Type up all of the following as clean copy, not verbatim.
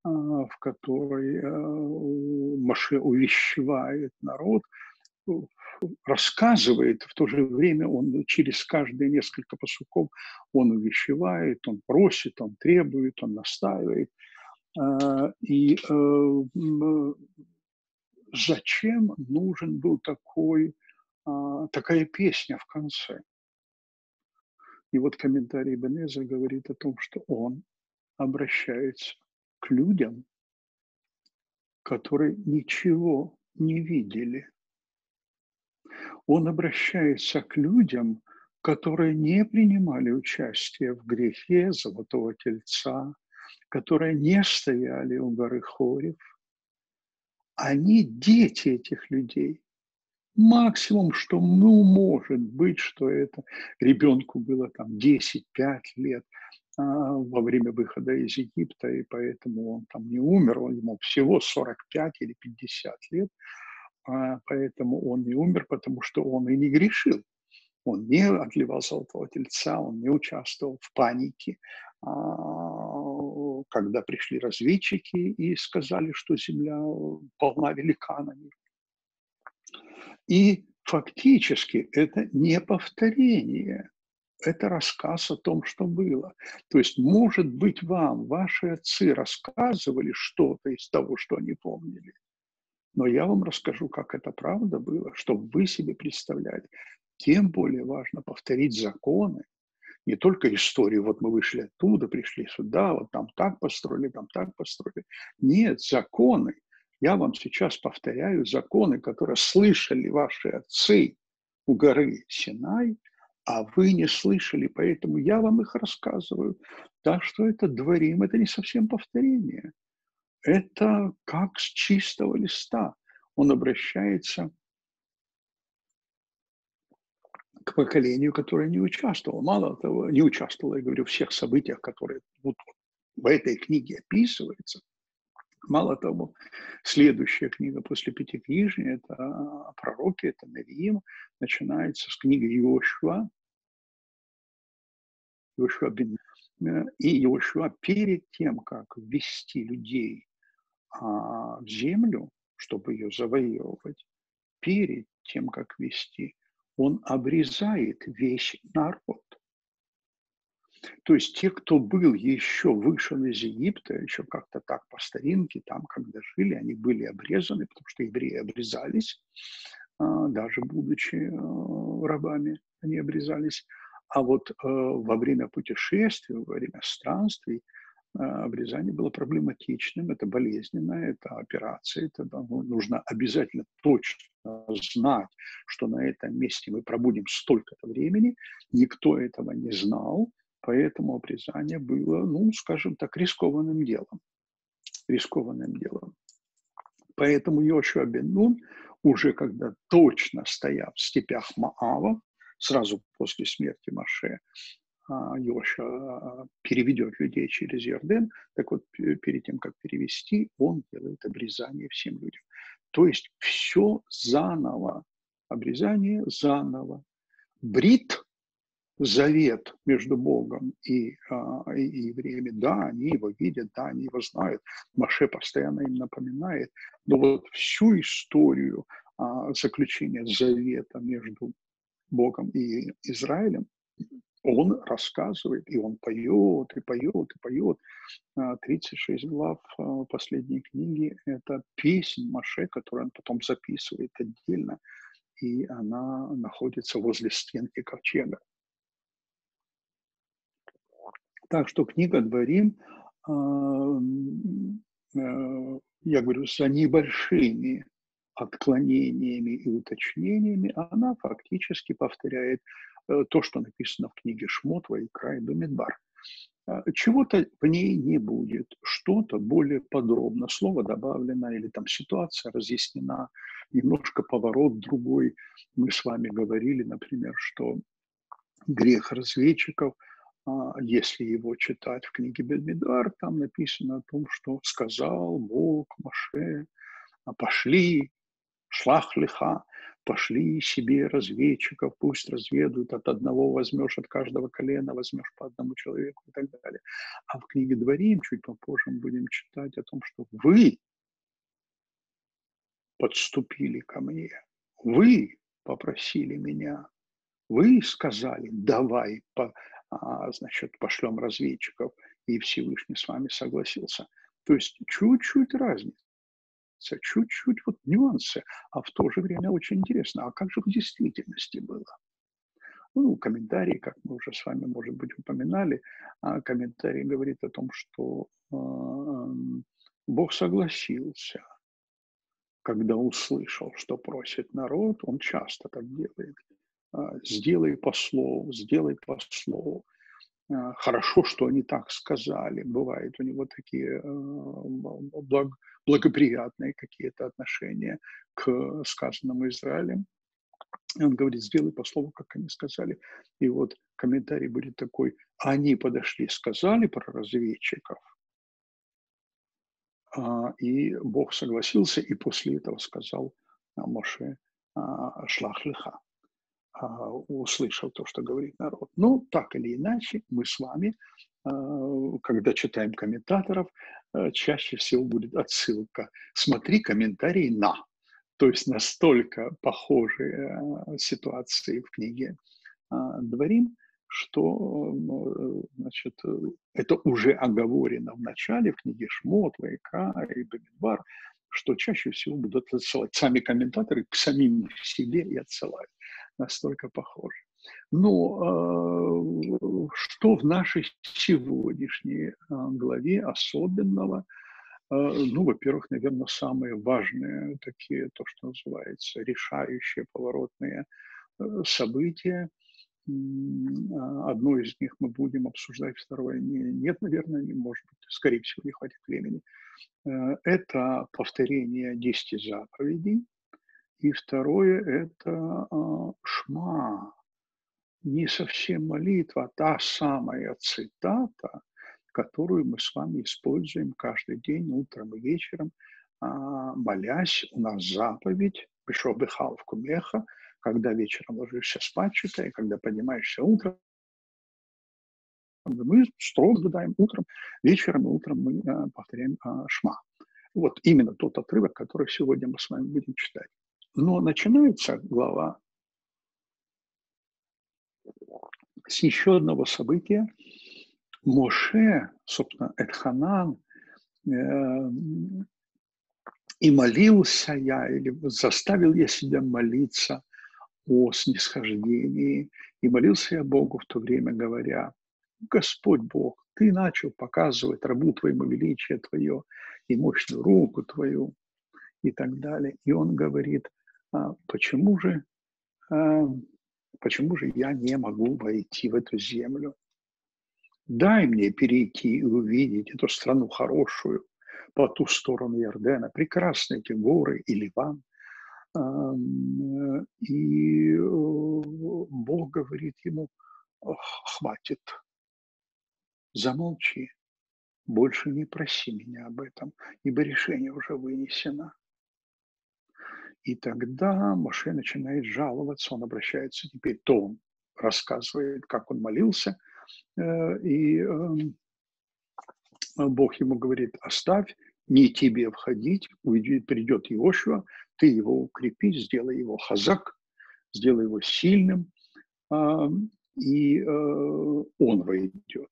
в которой Моше увещевает народ, ну, рассказывает, в то же время он через каждые несколько пасуков он увещевает, он просит, он требует, он настаивает. Зачем нужен был такая песня в конце? И вот комментарий Бенеза говорит о том, что он обращается к людям, которые ничего не видели. Он обращается к людям, которые не принимали участие в грехе Золотого Тельца, которые не стояли у горы Хорев. Они дети этих людей. Максимум, что, может быть, что это ребенку было там 10-5 лет во время выхода из Египта, и поэтому он там не умер, ему всего 45 или 50 лет, поэтому он не умер, потому что он и не грешил. Он не отливал золотого тельца, он не участвовал в панике, когда пришли разведчики и сказали, что земля полна великанами. И фактически это не повторение, это рассказ о том, что было. То есть, может быть, вам ваши отцы рассказывали что-то из того, что они помнили, но я вам расскажу, как это правда было, чтобы вы себе представляли. Тем более важно повторить законы, не только историю, вот мы вышли оттуда, пришли сюда, вот там так построили, там так построили. Нет, законы. Я вам сейчас повторяю законы, которые слышали ваши отцы у горы Синай, а вы не слышали, поэтому я вам их рассказываю. Так что это дворим, это не совсем повторение. Это как с чистого листа. Он обращается к поколению, которое не участвовало. Мало того, не участвовало, я говорю, в всех событиях, которые вот в этой книге описываются. Мало того, следующая книга после Пятикнижия, это пророки, это Навиим, начинается с книги Иошуа, и Иошуа перед тем, как ввести людей в землю, чтобы ее завоевывать, перед тем, как ввести, он обрезает весь народ. То есть те, кто был еще вышел из Египта, еще как-то так по старинке, там, когда жили, они были обрезаны, потому что евреи обрезались, даже будучи рабами, они обрезались. А вот во время путешествий, во время странствий обрезание было проблематичным, это болезненно, это операция, это нужно обязательно точно знать, что на этом месте мы пробудем столько-то времени. Никто этого не знал, поэтому обрезание было, скажем так, рискованным делом. Рискованным делом. Поэтому Йошуа бен Нун, уже когда точно стоя в степях Моава, сразу после смерти Моше, Йошуа переведет людей через Иорден, так вот, перед тем, как перевести, он делает обрезание всем людям. То есть все заново, обрезание заново. Брит, завет между Богом и евреями, да, они его видят, да, они его знают. Моше постоянно им напоминает, но вот всю историю заключения завета между Богом и Израилем он рассказывает, и он поет, и поет, и поет. 36 глав последней книги – это песнь Моше, которую он потом записывает отдельно, и она находится возле стенки ковчега. Так что книга Дворим, я говорю, за небольшими отклонениями и уточнениями, она фактически повторяет то, что написано в книге Шмот, Ваикра и Бамидбар. Чего-то в ней не будет, что-то более подробно, слово добавлено или там ситуация разъяснена, немножко поворот другой. Мы с вами говорили, например, что грех разведчиков, если его читать в книге Бамидбар, там написано о том, что сказал Бог Моше, пошли шлах лиха, пошли себе разведчиков, пусть разведают, от одного возьмешь, от каждого колена возьмешь по одному человеку и так далее. А в книге Дворим, чуть попозже мы будем читать о том, что вы подступили ко мне, вы попросили меня, вы сказали, давай, значит, пошлем разведчиков, и Всевышний с вами согласился. То есть чуть-чуть разница, чуть-чуть вот нюансы, а в то же время очень интересно, а как же в действительности было? Ну, комментарий, как мы уже с вами, может быть, упоминали, комментарий говорит о том, что Бог согласился, когда услышал, что просит народ, он часто так делает. Сделай по слову, сделай по слову. Хорошо, что они так сказали. Бывают у него такие благоприятные какие-то отношения к сказанному Израилем. И он говорит, сделай по слову, как они сказали. И вот комментарий будет такой, они подошли, сказали про разведчиков, и Бог согласился, и после этого сказал Моше шлах лиха, услышал то, что говорит народ. Но так или иначе, мы с вами, когда читаем комментаторов, чаще всего будет отсылка. Смотри комментарий на. То есть настолько похожие ситуации в книге Дворим, что значит, это уже оговорено в начале, в книге Шмот, Ваикра и Бамидбар, что чаще всего будут отсылать сами комментаторы к самим себе и отсылают. Настолько похоже. Но что в нашей сегодняшней главе особенного? Ну, во-первых, наверное, самые важные такие, то, что называется, решающие, поворотные события. Одно из них мы будем обсуждать, второе нет, наверное, не может быть, скорее всего, не хватит времени. Это повторение 10 заповедей. И второе – это шма, не совсем молитва, а та самая цитата, которую мы с вами используем каждый день, утром и вечером, молясь. У нас заповедь «Бешо бехал в кумеха», когда вечером ложишься спать, читай, когда поднимаешься утром, мы строго соблюдаем утром, вечером и утром мы повторяем шма. Вот именно тот отрывок, который сегодня мы с вами будем читать. Но начинается глава с еще одного события. Моше, собственно, Эльханан, и молился я, или заставил я себя молиться о снисхождении, и молился я Богу в то время, говоря, Господь Бог, Ты начал показывать рабу Твоему величие Твое и мощную руку Твою и так далее. И он говорит, почему же я не могу войти в эту землю? Дай мне перейти и увидеть эту страну хорошую по ту сторону Иордена, прекрасные эти горы и Ливан. И Бог говорит ему, хватит, замолчи, больше не проси меня об этом, ибо решение уже вынесено. И тогда Моше начинает жаловаться, он обращается теперь, то он рассказывает, как он молился, и Бог ему говорит, оставь, не тебе входить, придет Иошуа, ты его укрепи, сделай его хазак, сделай его сильным, и он войдет.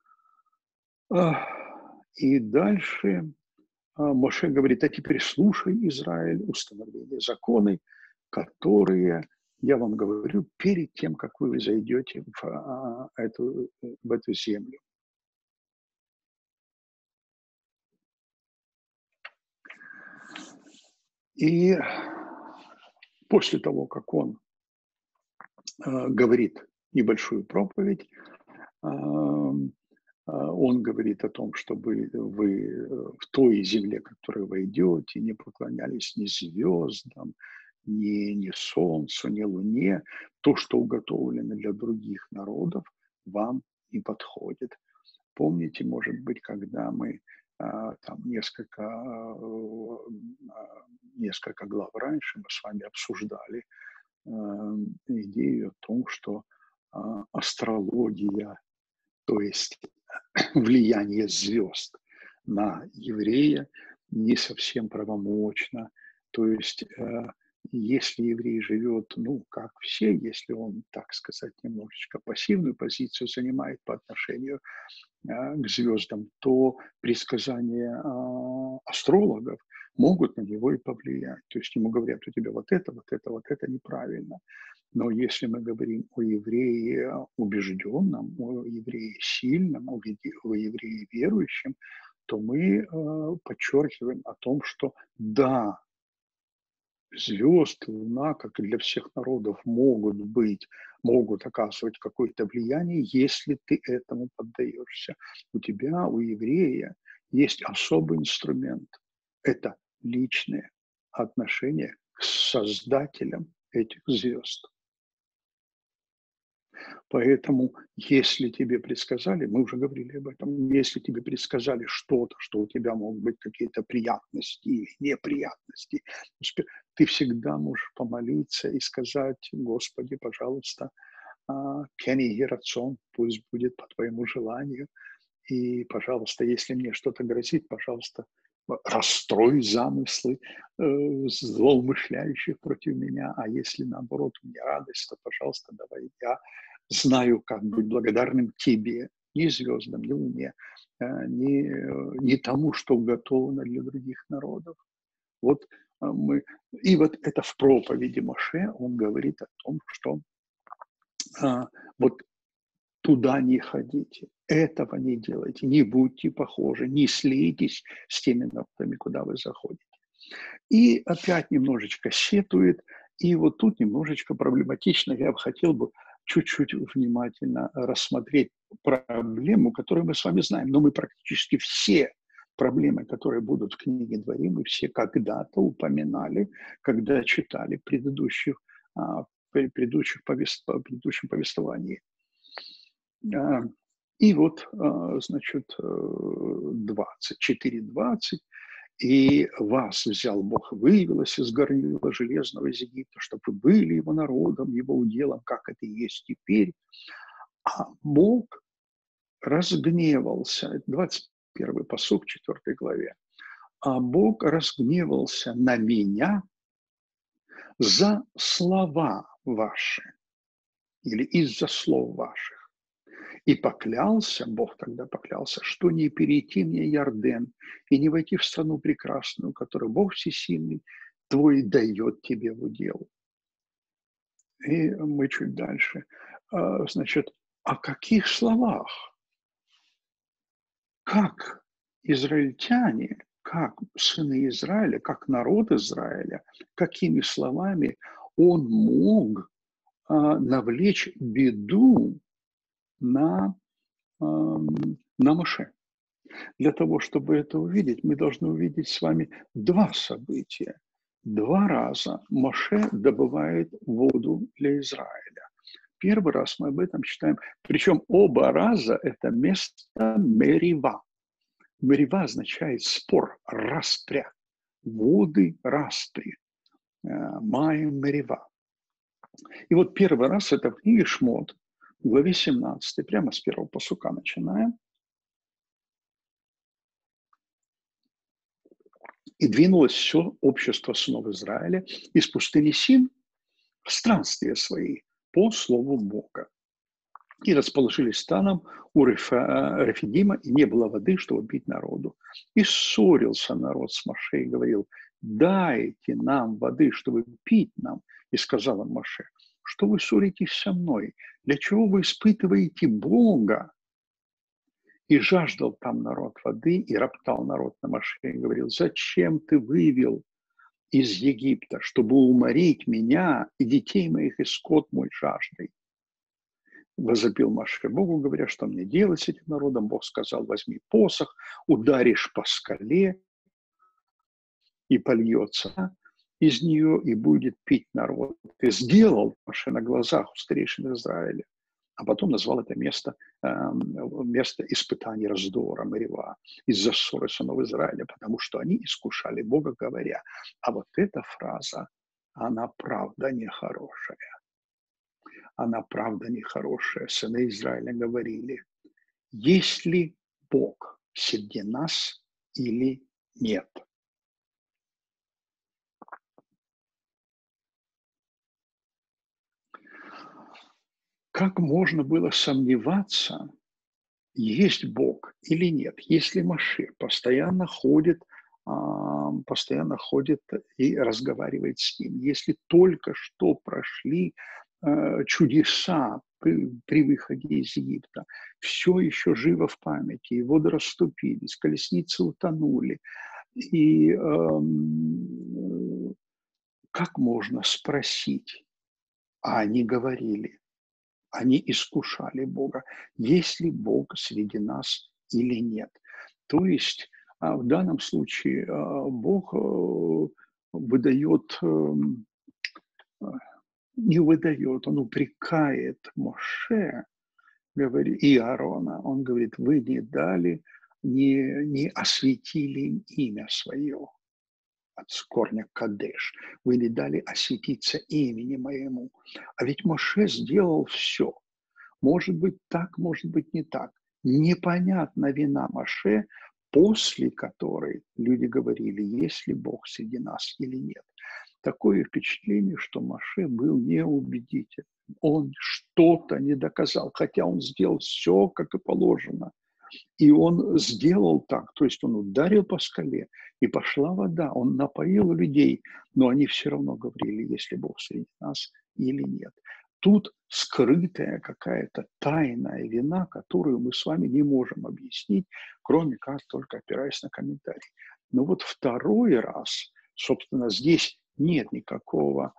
И дальше Моше говорит, а теперь слушай, Израиль, установления, законы, которые, я вам говорю, перед тем, как вы зайдете в эту землю. И после того, как он говорит небольшую проповедь, он говорит о том, чтобы вы в той земле, в которой вы идете, не поклонялись ни звездам, ни солнцу, ни луне. То, что уготовлено для других народов, вам не подходит. Помните, может быть, когда мы там несколько несколько глав раньше мы с вами обсуждали идею о том, что астрология, то есть влияние звезд на еврея, не совсем правомочно. То есть если еврей живет, ну, как все, если он, так сказать, немножечко пассивную позицию занимает по отношению к звездам, то предсказания астрологов могут на него и повлиять. То есть ему говорят, у тебя вот это, вот это, вот это неправильно. Но если мы говорим о еврее убежденном, о еврее сильном, о еврее верующем, то мы подчеркиваем о том, что да, звезды, луна, как и для всех народов, могут оказывать какое-то влияние, если ты этому поддаешься. У тебя, у еврея, есть особый инструмент. Это личные отношения к создателям этих звезд. Поэтому, если тебе предсказали, мы уже говорили об этом, если тебе предсказали что-то, что у тебя могут быть какие-то приятности или неприятности, ты всегда можешь помолиться и сказать: Господи, пожалуйста, кени герацон, пусть будет по твоему желанию. И, пожалуйста, если мне что-то грозит, пожалуйста, расстрой замыслы злоумышляющих против меня. А если, наоборот, у меня радость, то, пожалуйста, давай я знаю, как быть благодарным тебе, ни звездам, ни луне, ни тому, что уготовано для других народов. Вот мы... И вот это в проповеди Моше он говорит о том, что вот туда не ходите, этого не делайте, не будьте похожи, не слейтесь с теми народами, куда вы заходите. И опять немножечко сетует, и вот тут немножечко проблематично, я бы хотел бы чуть-чуть внимательно рассмотреть проблему, которую мы с вами знаем, но мы практически все проблемы, которые будут в книге Дворим, мы все когда-то упоминали, когда читали предыдущем повествовании. И вот, значит, 24:20. «И вас взял Бог, вывелось из горнила железного из Египта, чтобы вы были его народом, его уделом, как это и есть теперь. А Бог разгневался». Это 21 пасук, 4 главе. «А Бог разгневался на меня за слова ваши» или «из-за слов ваших. И поклялся, Бог тогда поклялся, что не перейти мне Иорден и не войти в страну прекрасную, которую Бог Всесильный твой дает тебе в удел». И мы чуть дальше. Значит, о каких словах? Как израильтяне, как сыны Израиля, как народ Израиля, какими словами он мог навлечь беду на Моше? Для того, чтобы это увидеть, мы должны увидеть с вами два события. 2 раза Моше добывает воду для Израиля. Первый раз мы об этом читаем, причем оба раза это место Мерива. Мерива означает спор, распря, воды распри, Маем Мерива. И вот первый раз это в книге Шмот, в главе 17, прямо с первого пасука начинаем. «И двинулось все общество сынов Израиля из пустыни Син в странствия свои по слову Бога. И расположились станом у Рефидима, и не было воды, чтобы пить народу. И ссорился народ с Моше и говорил: дайте нам воды, чтобы пить нам. И сказал он Моше: что вы ссоритесь со мной? Для чего вы испытываете Бога? И жаждал там народ воды, и роптал народ на Моше, и говорил: зачем ты вывел из Египта, чтобы уморить меня и детей моих, и скот мой жаждой? Возопил Моше Богу, говоря: что мне делать с этим народом? Бог сказал: возьми посох, ударишь по скале, и польется из нее, и будет пить народ. Ты сделал, Моше, на глазах у старейшин Израиля. А потом назвал это место испытаний раздора, Мерива, из-за ссоры сынов Израиля, потому что они искушали Бога, говоря. А вот эта фраза, она правда нехорошая. Она правда нехорошая. Сыны Израиля говорили, есть ли Бог среди нас или нет? Как можно было сомневаться, есть Бог или нет, если Машиах постоянно ходит и разговаривает с ним, если только что прошли чудеса при выходе из Египта, все еще живо в памяти, и воды расступились, колесницы утонули, и как можно спросить, а они говорили, они искушали Бога, есть ли Бог среди нас или нет. То есть в данном случае Бог выдает, не выдает, он упрекает Моше и Аарона. Он говорит, вы не дали, не осветили имя свое от корня Кадеш. Вы не дали осветиться имени моему. А ведь Моше сделал все. Может быть так, может быть не так. Непонятна вина Моше, после которой люди говорили, есть ли Бог среди нас или нет. Такое впечатление, что Моше был неубедителен. Он что-то не доказал, хотя он сделал все, как и положено. И он сделал так, то есть он ударил по скале, и пошла вода, он напоил людей, но они все равно говорили, есть ли Бог среди нас или нет. Тут скрытая какая-то тайная вина, которую мы с вами не можем объяснить, кроме как только опираясь на комментарий. Но вот второй раз, собственно, здесь нет никакого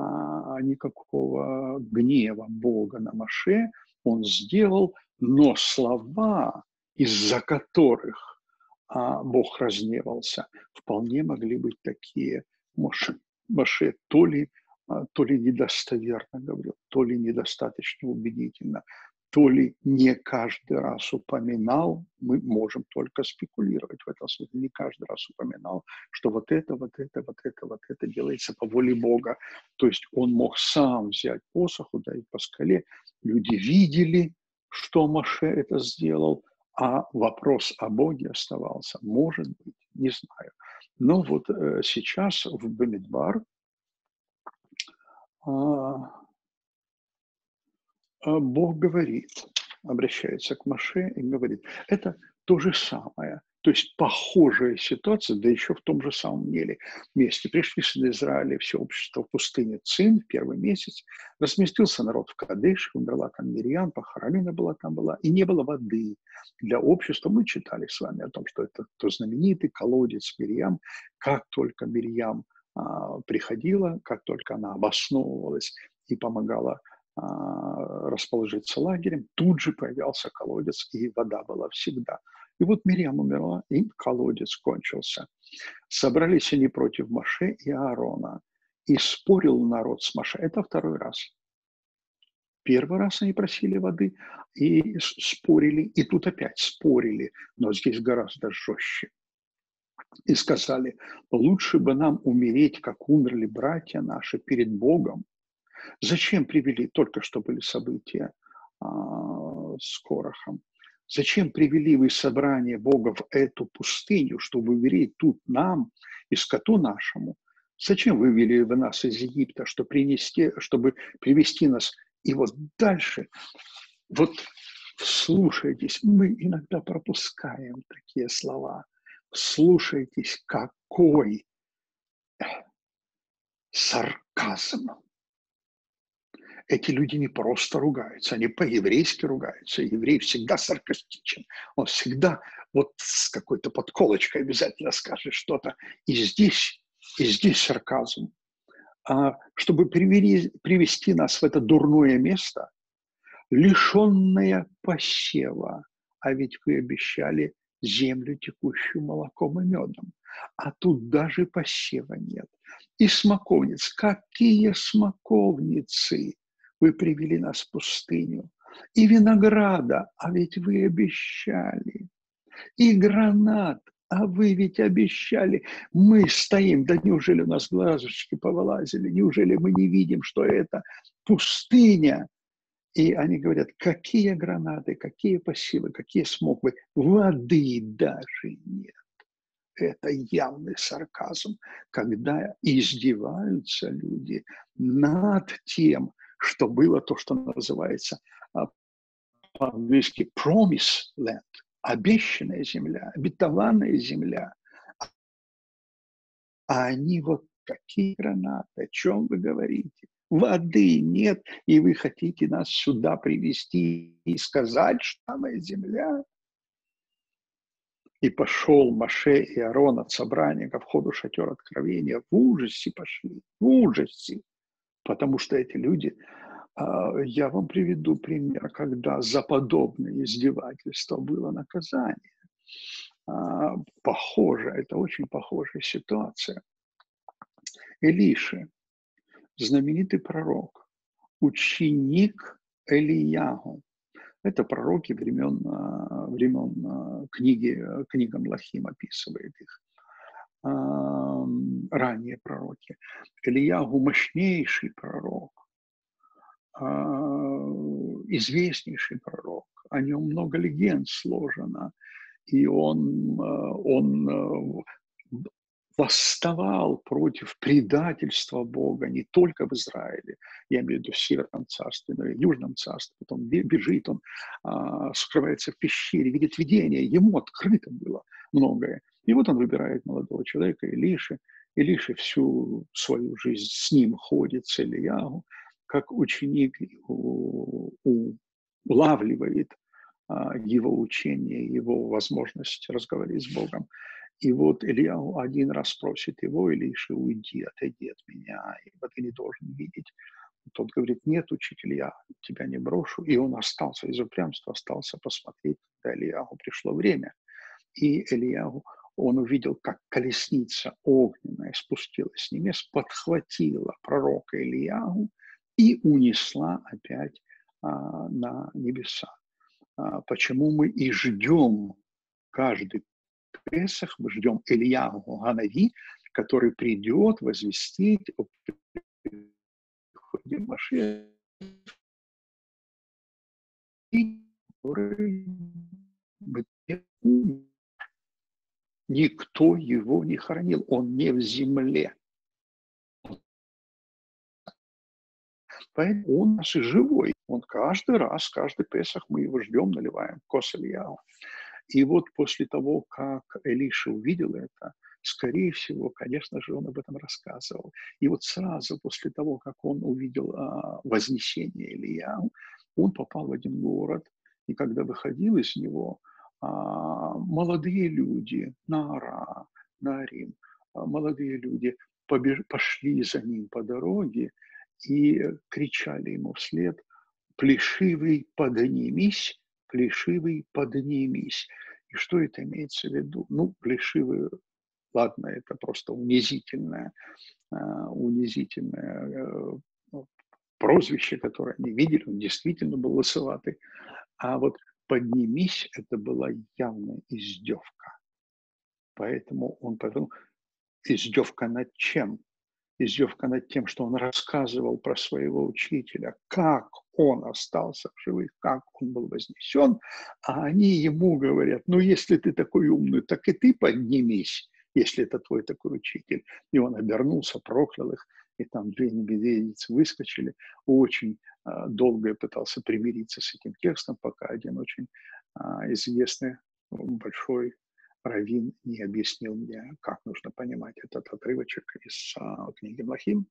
гнева Бога на Моше, он сделал, но слова, из-за которых Бог разгневался, вполне могли быть такие. Моше то ли недостоверно говорил, то ли недостаточно убедительно, то ли не каждый раз упоминал, мы можем только спекулировать в этом смысле, не каждый раз упоминал, что вот это делается по воле Бога. То есть он мог сам взять посох, ударить по скале, люди видели, что Моше это сделал, а вопрос о Боге оставался. Может быть, не знаю. Но вот сейчас в Бамидбар Бог говорит, обращается к Моше и говорит, это то же самое, то есть похожая ситуация, да еще в том же самом месте. Пришли сыны Израиля, все общество в пустыне Цин в первый месяц, разместился народ в Кадеш, умерла там Мирьям, похоронена там была, и не было воды для общества. Мы читали с вами о том, что это то знаменитый колодец Мирьям, как только Мирьям приходила, как только она обосновывалась и помогала расположиться лагерем, тут же появился колодец, и вода была всегда. И вот Мирьям умерла, и колодец кончился. Собрались они против Моше и Аарона, и спорил народ с Моше. Это второй раз. Первый раз они просили воды и спорили, и тут опять спорили, но здесь гораздо жестче. И сказали, лучше бы нам умереть, как умерли братья наши перед Богом. Зачем привели, только что были события с Корахом, зачем привели вы собрание Бога в эту пустыню, чтобы умереть тут нам и скоту нашему? Зачем вывели вы нас из Египта, чтобы привести нас? И вот дальше, вот слушайтесь, мы иногда пропускаем такие слова. Слушайтесь, какой сарказм. Эти люди не просто ругаются, они по-еврейски ругаются. Еврей всегда саркастичен. Он всегда вот с какой-то подколочкой обязательно скажет что-то. И здесь сарказм. Чтобы привести нас в это дурное место, лишенное посева, а ведь вы обещали землю, текущую молоком и медом. А тут даже посева нет. И смоковниц. Какие смоковницы? Вы привели нас в пустыню. и винограда, а ведь вы обещали, и гранат, а вы ведь обещали. Мы стоим, да неужели у нас глазочки повылазили, неужели мы не видим, что это пустыня? И они говорят, какие гранаты, какие посевы, какие смоквы, воды даже нет. Это явный сарказм, когда издеваются люди над тем, что было то, что называется по-английски promised land, обещанная земля, обетованная земля. А они вот такие гранаты, о чем вы говорите? Воды нет, и вы хотите нас сюда привести и сказать, что самая земля? И пошел Моше и Аарон от собрания ко входу в шатер откровения. В ужасе пошли, в ужасе. Потому что эти люди, я вам приведу пример, когда за подобное издевательство было наказание. Похоже, это очень похожая ситуация. Элиша, знаменитый пророк, ученик Элияху. Это пророки времен книга Млахим описывает их. Ранние пророки. Элияху мощнейший пророк, известнейший пророк. О нем много легенд сложено. И он восставал против предательства Бога не только в Израиле, я имею в виду в Северном царстве, но и в Южном царстве. Потом бежит, он скрывается в пещере, видит видение, ему открыто было многое. И вот он выбирает молодого человека, Илиши. Илиши всю свою жизнь с ним ходит, с Ильяху, как ученик улавливает его учение, его возможность разговаривать с Богом. И вот Илья один раз просит его, Илиша, уйди, отойди от меня, ибо ты не должен видеть. Тот говорит, нет, учитель, я тебя не брошу. И он остался из упрямства, остался посмотреть, когда Ильяху пришло время. И Ильяху, он увидел, как колесница огненная спустилась с небес, подхватила пророка Ильяху и унесла опять на небеса. Почему мы и ждем каждый Песах, мы ждем Ильяху Ганави, который придет возвестить о приходе Машиаха, который никто его не хоронил, он не в земле. Поэтому он наш и живой. Он каждый раз, каждый Песах мы его ждем, наливаем кос Ильяху. И вот после того, как Элиша увидел это, скорее всего, конечно же, он об этом рассказывал. И вот сразу после того, как он увидел вознесение Ильяху, он попал в один город, и когда выходил из него, молодые люди, Наара, Нарим, молодые люди пошли за ним по дороге и кричали ему вслед: «Плешивый, поднимись, плешивый, поднимись». И что это имеется в виду? Ну, плешивый, ладно, это просто унизительное прозвище, которое они видели, он действительно был лысоватый. А вот поднимись, это была явная издевка. Поэтому он повернул. Издевка над чем? Издевка над тем, что он рассказывал про своего учителя, как он остался в живых, как он был вознесен, а они ему говорят, ну, если ты такой умный, так и ты поднимись, если это твой такой учитель. И он обернулся, проклял их, и там две медведицы выскочили. Очень долго я пытался примириться с этим текстом, пока один очень известный, большой раввин не объяснил мне, как нужно понимать этот отрывочек из книги Млахим.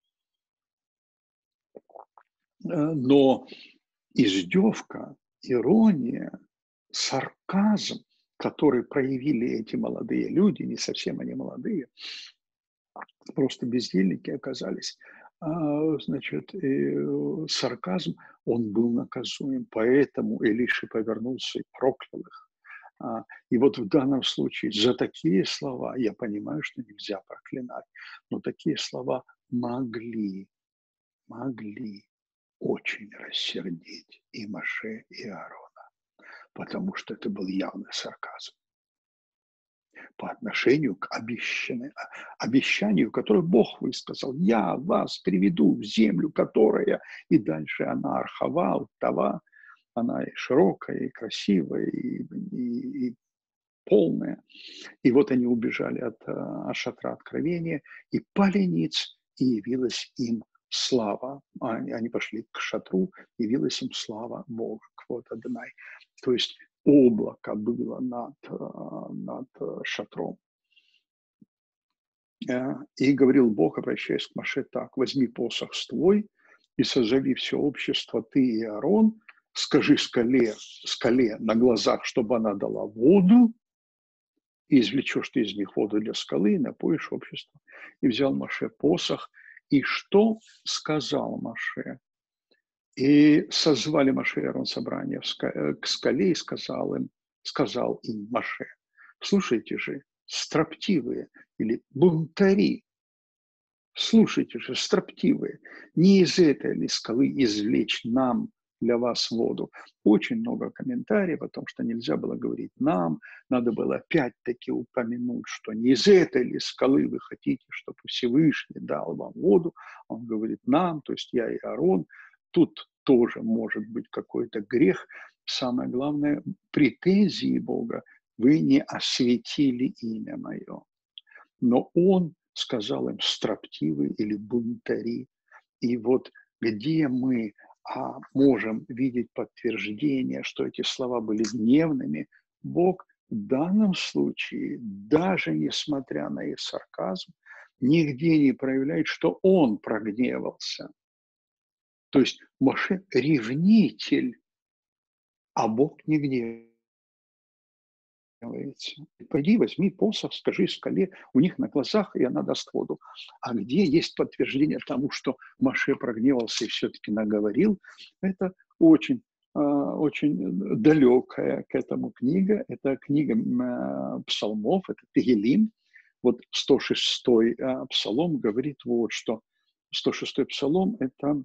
Но издевка, ирония, сарказм, который проявили эти молодые люди, не совсем они молодые, просто бездельники оказались, значит, сарказм, он был наказуем, поэтому Элиша повернулся и проклял их. И вот в данном случае за такие слова, я понимаю, что нельзя проклинать, но такие слова могли очень рассердить и Моше, и Аарона, потому что это был явный сарказм по отношению к обещанию, которое Бог высказал. Я вас приведу в землю, которая, и дальше она архава, уттава, она и широкая, и красивая, и полная. И вот они убежали от шатра откровения, и пали ниц, и явилась им слава. Они пошли к шатру, явилась им слава Бога, квот Адонай. То есть облако было над шатром. И говорил Бог, обращаясь к Моше, так: возьми посох свой и созови все общество, ты и Аарон, скажи скале на глазах, чтобы она дала воду, и извлечешь ты из них воду для скалы, и напоишь общество. И взял Моше посох, и что сказал Моше? И созвали Моше и Аарон собрание к скале, и сказал им Моше: слушайте же, строптивые или бунтари, слушайте же, строптивые, не из этой ли скалы извлечь нам для вас воду? Очень много комментариев о том, что нельзя было говорить нам, надо было опять-таки упомянуть, что не из этой ли скалы вы хотите, чтобы Всевышний дал вам воду. Он говорит нам, то есть я и Аарон. Тут тоже может быть какой-то грех. Самое главное, претензии Бога: вы не осветили имя мое. Но он сказал им строптивые или бунтари. И вот где мы можем видеть подтверждение, что эти слова были гневными, Бог в данном случае, даже несмотря на их сарказм, нигде не проявляет, что он прогневался. То есть Моше ревнитель, а Бог не гневается. Пойди, возьми посох, скажи скале у них на глазах, и она даст воду. А где есть подтверждение тому, что Моше прогневался и все-таки наговорил, это очень, очень далекая к этому книга. Это книга псалмов, это Тегелим. Вот 106-й псалом говорит вот что. 106-й псалом – это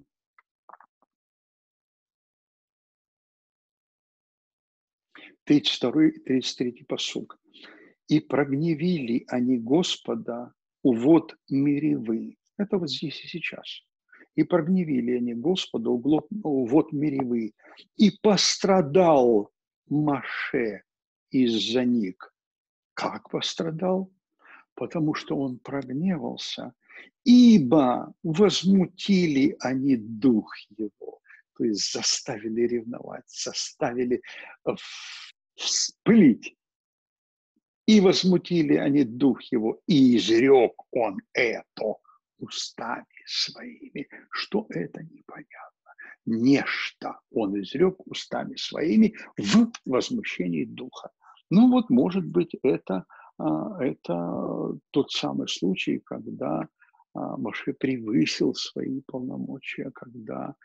32 и 33 пасук. «И прогневили они Господа у вод Меривы». Это вот здесь и сейчас. «И прогневили они Господа у вод Меривы, и пострадал Моше из-за них». Как пострадал? Потому что он прогневался, ибо возмутили они дух его, то есть заставили ревновать, заставили вспылить. И возмутили они дух его, и изрек он это устами своими. Что это непонятно? Нечто он изрек устами своими в возмущении духа. Ну вот, может быть, это тот самый случай, когда Моше превысил свои полномочия, когда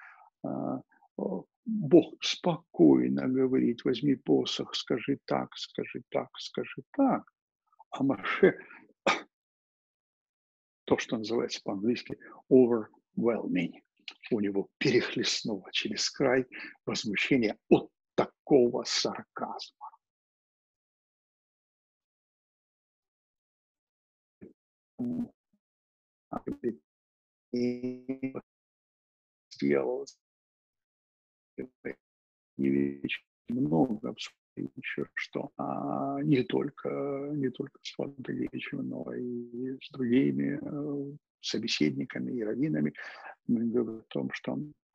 Бог спокойно говорит: возьми посох, скажи так, скажи так, скажи так. А Моше, то, что называется по-английски overwhelming, у него перехлестнуло через край возмущение от такого сарказма. И сделал много еще, что не только с Владимировичем, но и с другими собеседниками и раввинами. Мы говорим о том, что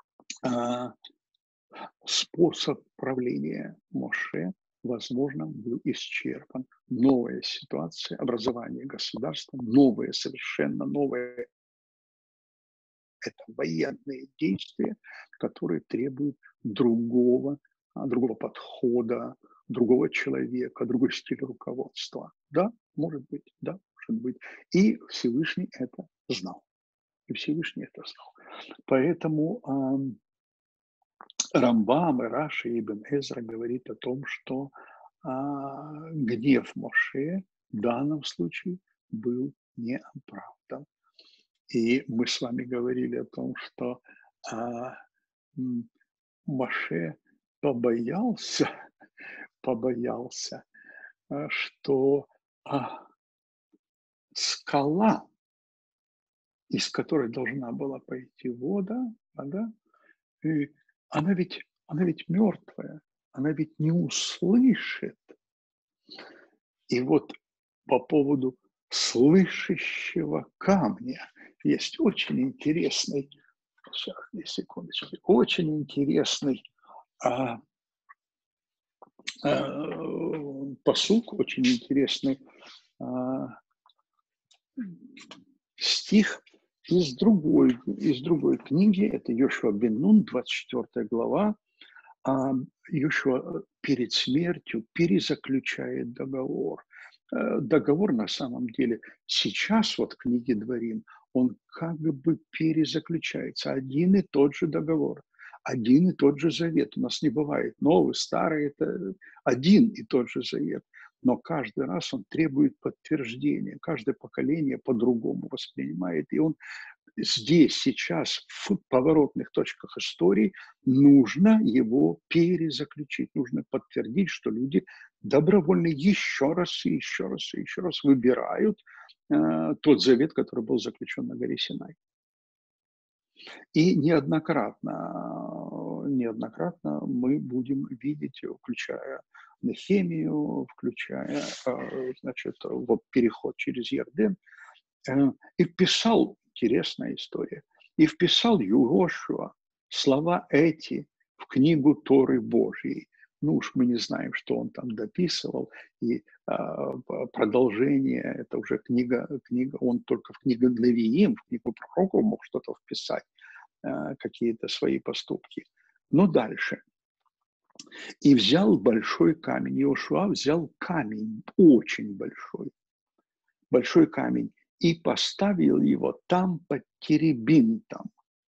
способ правления Моше, возможно, был исчерпан. Новая ситуация, образование государства, новое, совершенно новое – это военные действия, которые требуют другого подхода, другого человека, другой стиль руководства. Да, может быть, да, может быть. И Всевышний это знал. И Всевышний это знал. Поэтому Рамбам и Раши и Ибн Эзра говорит о том, что гнев Моше в данном случае был неоправдан. И мы с вами говорили о том, что м, Моше побоялся, побоялся, что скала, из которой должна была пойти вода, и она ведь мертвая, она ведь не услышит. И вот по поводу слышащего камня есть очень интересный, сейчас, 2 секундочки, очень интересный а, пасук, очень интересный а, стих из другой книги, это Йошуа бен Нун, 24 глава. Йошуа перед смертью перезаключает договор. Договор на самом деле сейчас, вот в книге Дворим, он как бы перезаключается. Один и тот же договор, один и тот же завет. У нас не бывает новый, старый, это один и тот же завет. Но каждый раз он требует подтверждения, каждое поколение по-другому воспринимает, и он здесь, сейчас, в поворотных точках истории, нужно его перезаключить, нужно подтвердить, что люди добровольно еще раз и еще раз и еще раз выбирают тот завет, который был заключен на горе Синай. И неоднократно мы будем видеть, включая Нехемию, включая, значит, вот переход через Ярден, и вписал, интересная история, и вписал Йошуа слова эти в книгу Торы Божьей. Ну уж мы не знаем, что он там дописывал, и продолжение, это уже книга, он только в книгу Левиим, в книгу пророков мог что-то вписать, какие-то свои поступки. Но дальше. И взял большой камень, Йошуа взял камень, очень большой, большой камень, и поставил его там под теребинтом.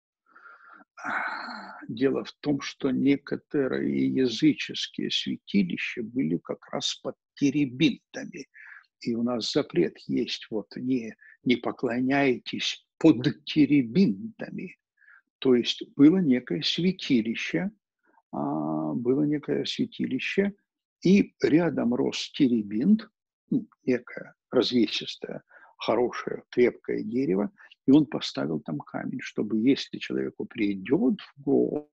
Дело в том, что некоторые языческие святилища были как раз под теребинтами. И у нас запрет есть, вот не поклоняйтесь под теребинтами. То есть было некое святилище, и рядом рос теребинт, некое развесистое, хорошее, крепкое дерево, и он поставил там камень, чтобы если человеку придет в голову,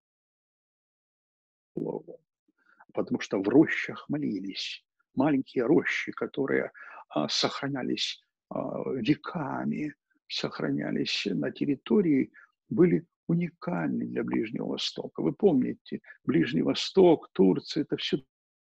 потому что в рощах молились, маленькие рощи, которые сохранялись веками, сохранялись на территории, были уникальны для Ближнего Востока. Вы помните, Ближний Восток, Турция, это все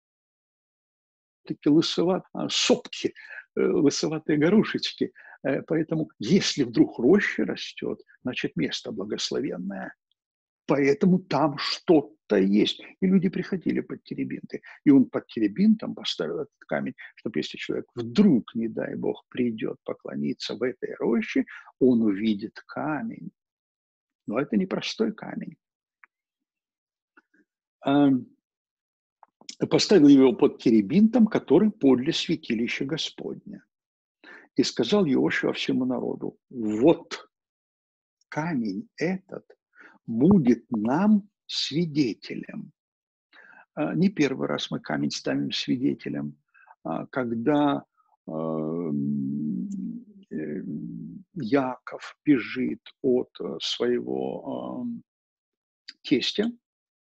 такие сопки, лысоватые горушечки. Поэтому, если вдруг роща растет, значит, место благословенное. Поэтому там что-то есть. И люди приходили под теребинты. И он под теребинтом поставил этот камень, чтобы если человек вдруг, не дай бог, придет поклониться в этой роще, он увидит камень. Но это не простой камень. Поставил его под теребинтом, который подле святилища Господня. И сказал Иошуа всему народу: вот камень этот будет нам свидетелем. Не первый раз мы камень ставим свидетелем, когда Яков бежит от своего тестя,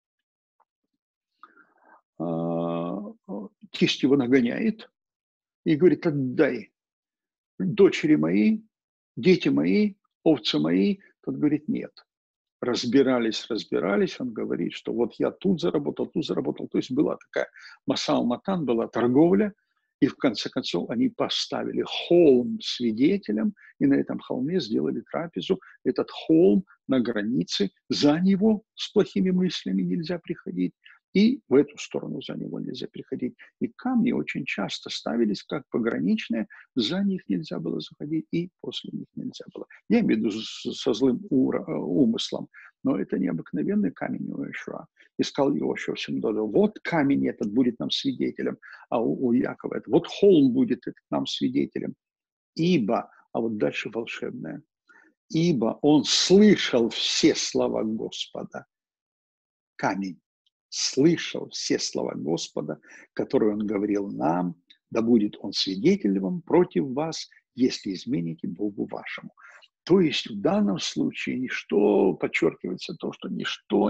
тесть его нагоняет и говорит: отдай дочери мои, дети мои, овцы мои. Тот говорит: нет. Разбирались, он говорит, что вот я тут заработал. То есть была такая масал-матан, была торговля, и в конце концов они поставили холм свидетелем, и на этом холме сделали трапезу. Этот холм на границе, за него с плохими мыслями нельзя приходить, и в эту сторону за него нельзя приходить. И камни очень часто ставились как пограничные, за них нельзя было заходить, и после них нельзя было. Я имею в виду со злым умыслом, но это необыкновенный камень у Иошуа. Искал Иошуа всему народу: вот камень этот будет нам свидетелем, а у Якова это: вот холм будет этот нам свидетелем. Ибо, а вот дальше волшебное, ибо он слышал все слова Господа камень слышал все слова Господа, которые Он говорил нам, да будет Он свидетелем против вас, если измените Богу вашему. То есть в данном случае ничто, подчеркивается то, что ничто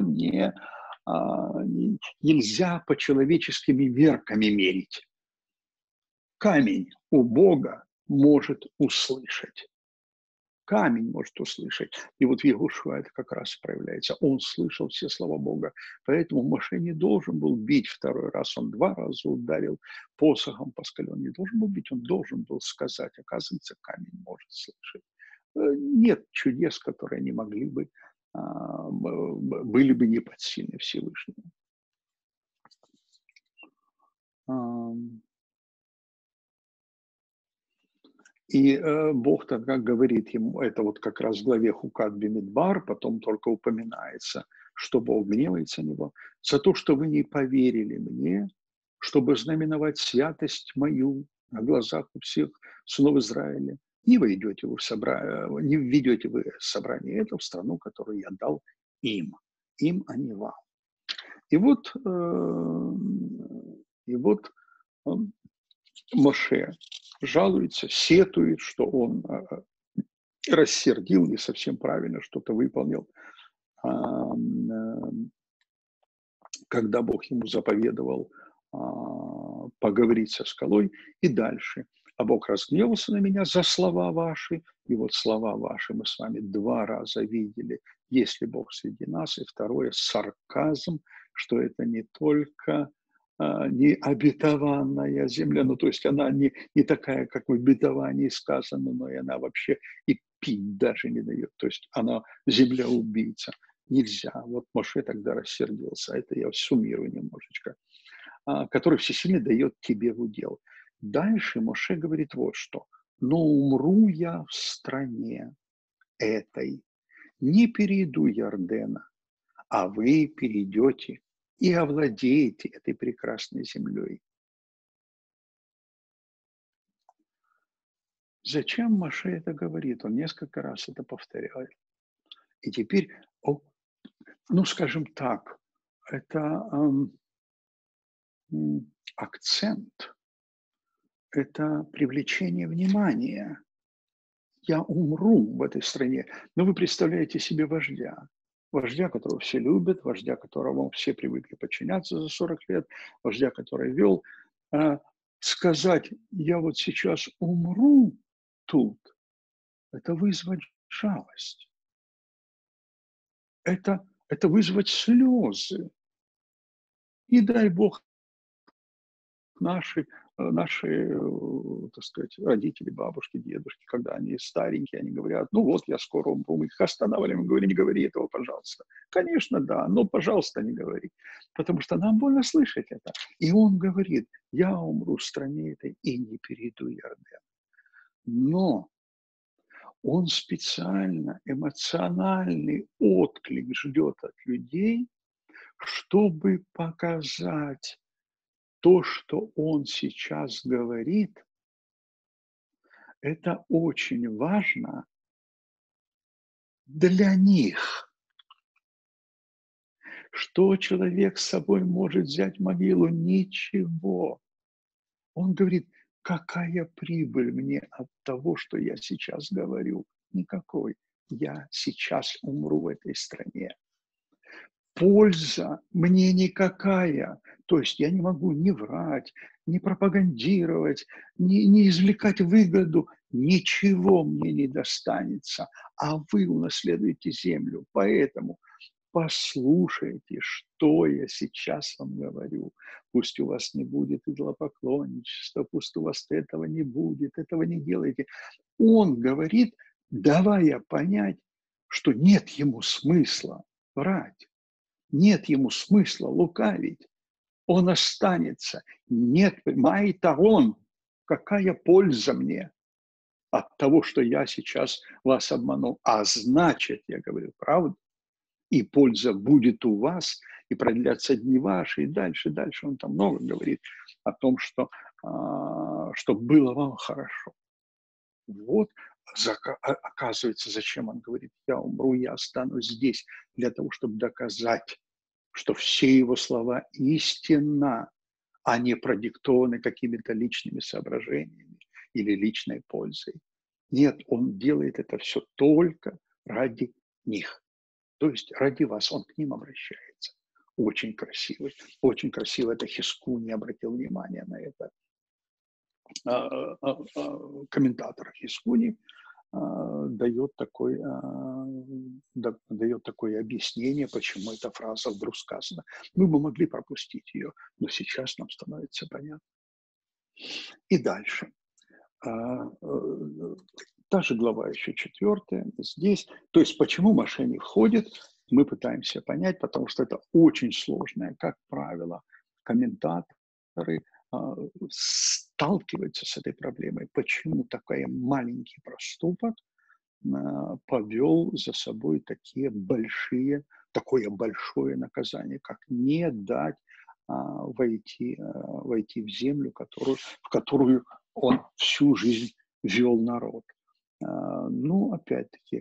нельзя по человеческими мерками мерить. Камень у Бога может услышать. Камень может услышать. И вот в Иегошуа это как раз проявляется. Он слышал все слова Бога. Поэтому Моше не должен был бить второй раз. Он 2 раза ударил посохом по скале. Он не должен был бить, он должен был сказать. Оказывается, камень может слышать. Нет чудес, которые не могли бы, были бы не под сильны Всевышнему. И Бог тогда говорит ему, это вот как раз в главе Хукат Бимидбар, потом только упоминается, что Бог гневается на него, за то, что вы не поверили мне, чтобы знаменовать святость мою на глазах у всех сынов Израиля. Не введете вы собрание это в страну, которую я дал им, а не вам. И вот Моше жалуется, сетует, что он рассердил, не совсем правильно что-то выполнил, когда Бог ему заповедовал поговорить со скалой и дальше. А Бог разгневался на меня за слова ваши, и вот слова ваши мы с вами 2 раза видели, если Бог среди нас, и второе, сарказм, что это не только не обетованная земля, ну то есть она не такая, как в обетовании сказано, но и она вообще и пить даже не дает, то есть она земля-убийца. Нельзя. Вот Моше тогда рассердился, это я суммирую немножечко, который всесильный дает тебе в удел. Дальше Моше говорит вот что. Но умру я в стране этой, не перейду Ярдена, а вы перейдете и овладеете этой прекрасной землей. Зачем Моше это говорит? Он несколько раз это повторяет. И теперь, ну скажем так, это акцент, это привлечение внимания. Я умру в этой стране. Но вы представляете себе вождя, которого все любят, вождя, которому все привыкли подчиняться за 40 лет, вождя, который вел, сказать, я вот сейчас умру тут, это вызвать жалость, это вызвать слезы. И дай Бог наши, так сказать, родители, бабушки, дедушки, когда они старенькие, они говорят, ну вот, я скоро умру, мы их останавливаем, говорим, не говори этого, пожалуйста. Конечно, да, но, пожалуйста, не говори, потому что нам больно слышать это. И он говорит, я умру в стране этой и не перейду Иордан. Но он специально эмоциональный отклик ждет от людей, чтобы показать, то, что он сейчас говорит, это очень важно для них. Что человек с собой может взять могилу? Ничего. Он говорит, какая прибыль мне от того, что я сейчас говорю? Никакой. Я сейчас умру в этой стране. Польза мне никакая. То есть я не могу ни врать, ни пропагандировать, ни извлекать выгоду. Ничего мне не достанется, а вы унаследуете землю. Поэтому послушайте, что я сейчас вам говорю. Пусть у вас не будет идолопоклонничества, пусть у вас этого не будет, этого не делайте. Он говорит, давая понять, что нет ему смысла врать. Нет ему смысла лукавить. Он останется. Нет, май-то он. Какая польза мне от того, что я сейчас вас обманул? А значит, я говорю правду, и польза будет у вас, и продлятся дни ваши, и дальше он там много говорит о том, что было вам хорошо. Вот, оказывается, зачем он говорит, я умру, я останусь здесь, для того, чтобы доказать, что все его слова истинна, а не продиктованы какими-то личными соображениями или личной пользой. Нет, он делает это все только ради них. То есть ради вас он к ним обращается. Очень красивый, очень красиво. Это Хискуни обратил внимание на это. Комментатор Хискуни дает такое объяснение, почему эта фраза вдруг сказана. Мы бы могли пропустить ее, но сейчас нам становится понятно. И дальше. Та же глава еще 4 здесь. То есть почему мошенник входит, мы пытаемся понять, потому что это очень сложное, как правило, комментаторы сталкиваются с этой проблемой. Почему такой маленький проступок повел за собой такое большое наказание, как не дать войти в землю, в которую он всю жизнь вел народ. Ну, опять-таки,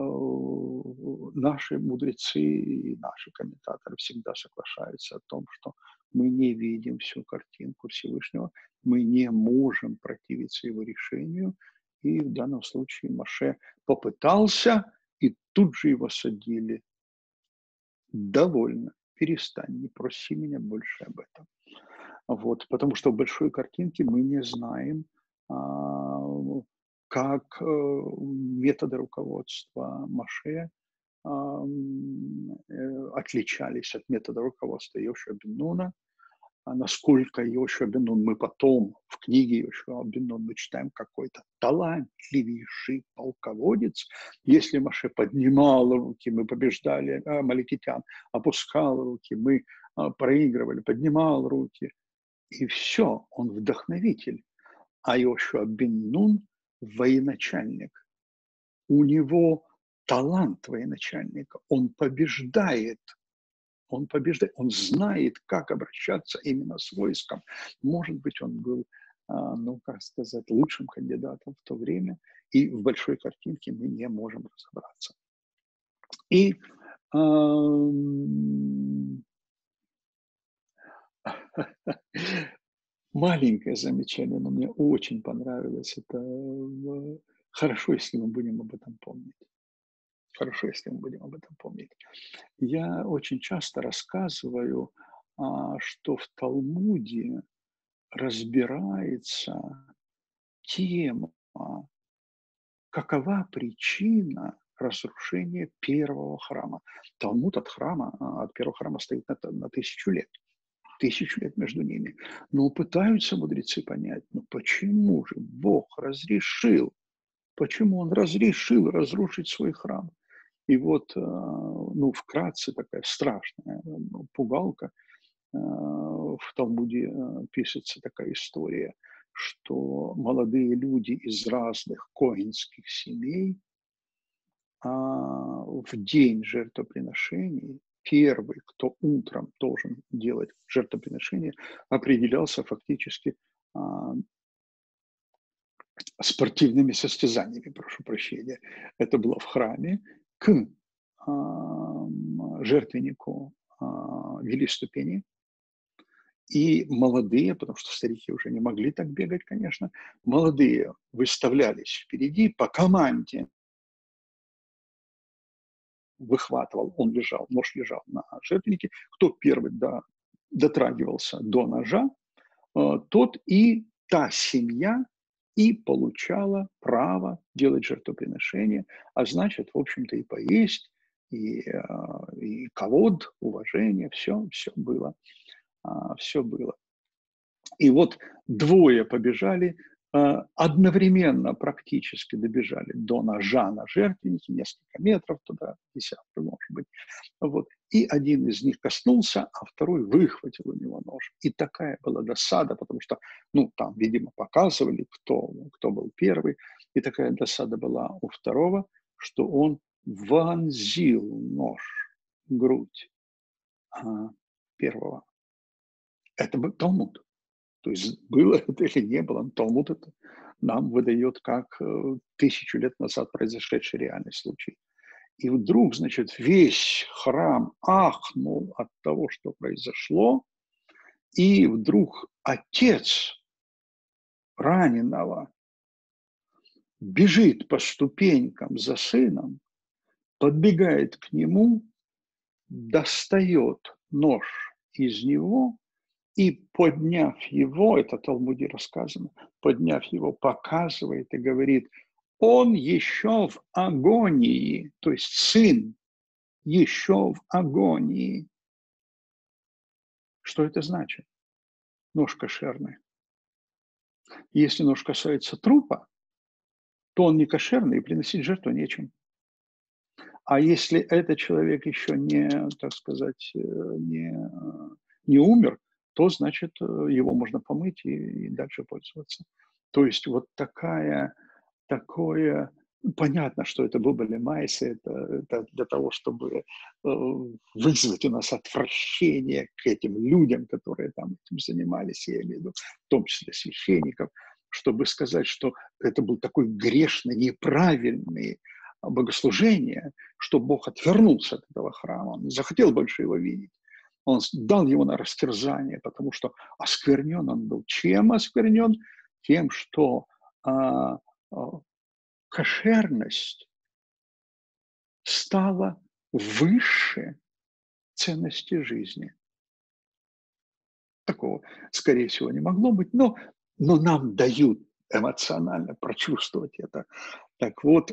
наши мудрецы и наши комментаторы всегда соглашаются о том, что мы не видим всю картинку Всевышнего, мы не можем противиться его решению, и в данном случае Моше попытался, и тут же его садили. Довольно, перестань, не проси меня больше об этом. Вот, потому что в большой картинке мы не знаем, как методы руководства Моше отличались от метода руководства Йошуа бен Нуна. Насколько Йошуа бен Нун, мы потом в книге Йошуа бен Нун мы читаем, какой-то талантливейший полководец. Если Моше поднимал руки, мы побеждали амаликитян, опускал руки, мы проигрывали, поднимал руки. И все, он вдохновитель. А Йошуа бен Нун военачальник. У него талант военачальника. Он побеждает. Он знает, как обращаться именно с войском. Может быть, он был, лучшим кандидатом в то время. И в большой картинке мы не можем разобраться. И маленькое замечание, но мне очень понравилось. Это хорошо, если мы будем об этом помнить. Хорошо, если мы будем об этом помнить. Я очень часто рассказываю, что в Талмуде разбирается тема, какова причина разрушения первого храма. Талмуд от первого храма стоит на 1000 лет. 1000 лет между ними. Но пытаются мудрецы понять, почему же Бог разрешил, почему Он разрешил разрушить свой храм. И вот, вкратце такая страшная пугалка. В Талмуде пишется такая история, что молодые люди из разных коэнских семей в день жертвоприношений первый, кто утром должен делать жертвоприношение, определялся фактически спортивными состязаниями, прошу прощения. Это было в храме. К жертвеннику вели ступени, и молодые, потому что старики уже не могли так бегать, конечно, молодые выставлялись впереди по команде. Выхватывал, нож лежал на жертвеннике. Кто первый дотрагивался до ножа, тот и та семья и получала право делать жертвоприношение, а значит, в общем-то, и поесть, и кавод, уважение, все было. Все было. И вот двое побежали, одновременно практически добежали до ножа на жертвеннике, несколько метров туда, десятка, может быть. Вот. И один из них коснулся, а второй выхватил у него нож. И такая была досада, потому что, там, видимо, показывали, кто был первый. И такая досада была у второго, что он вонзил нож в грудь первого. Это был Талмуд. То есть было это или не было, Талмуд это нам выдает как 1000 лет назад произошедший реальный случай. И вдруг, значит, весь храм ахнул от того, что произошло, и вдруг отец раненого бежит по ступенькам за сыном, подбегает к нему, достает нож из него и, подняв его, это в Талмуде рассказано, подняв его, показывает и говорит: он еще в агонии, то есть сын еще в агонии. Что это значит? Нож кошерный. Если нож касается трупа, то он не кошерный, и приносить жертву нечем. А если этот человек еще не, так сказать, не умер, то, значит, его можно помыть и дальше пользоваться. То есть вот такое, понятно, что это были майсы, это для того, чтобы вызвать у нас отвращение к этим людям, которые там этим занимались, я имею в виду, в том числе священников, чтобы сказать, что это был такой грешный, неправильный богослужение, что Бог отвернулся от этого храма, он не захотел больше его видеть. Он дал его на растерзание, потому что осквернен он был. Чем осквернен? Тем, что кошерность стала выше ценности жизни. Такого, скорее всего, не могло быть, но нам дают эмоционально прочувствовать это. Так вот,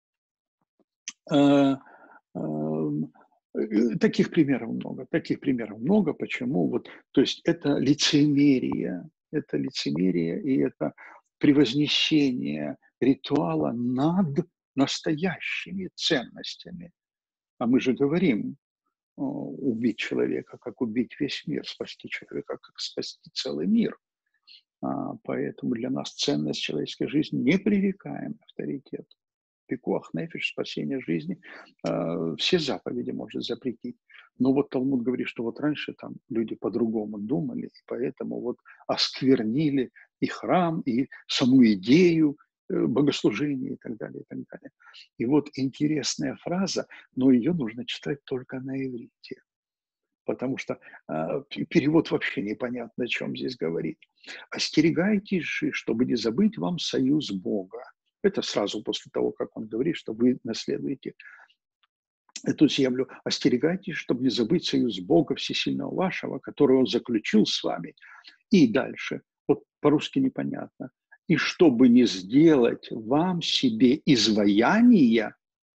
таких примеров много. Почему? Вот, то есть это лицемерие, и это превознесение ритуала над настоящими ценностями. А мы же говорим, убить человека, как убить весь мир, спасти человека, как спасти целый мир. Поэтому для нас ценность человеческой жизни непререкаемый авторитет. Пикуах нефиш, спасение жизни, все заповеди может запретить. Но вот Талмуд говорит, что вот раньше там люди по-другому думали, и поэтому вот осквернили и храм, и саму идею богослужения и так далее, и так далее. И вот интересная фраза, но ее нужно читать только на иврите, потому что перевод вообще непонятно, о чем здесь говорит. «Остерегайтесь же, чтобы не забыть вам союз Бога». Это сразу после того, как он говорит, что вы наследуете эту землю. «Остерегайтесь, чтобы не забыть союз Бога Всесильного вашего, который он заключил с вами». И дальше. Вот по-русски непонятно. «И чтобы не сделать вам себе изваяния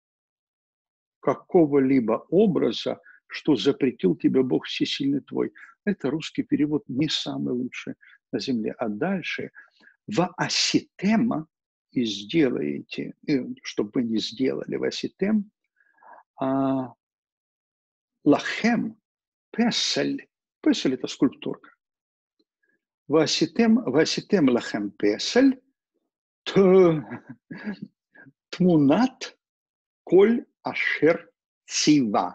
какого-либо образа, что запретил тебе Бог Всесильный твой». Это русский перевод не самый лучший на земле. А дальше «Вааситема» и сделаете, чтобы вы не сделали «Вааситем», «Лахем» песель. Песель – это скульптурка. «Вааситем лахем песель» тмунат коль ашер цива.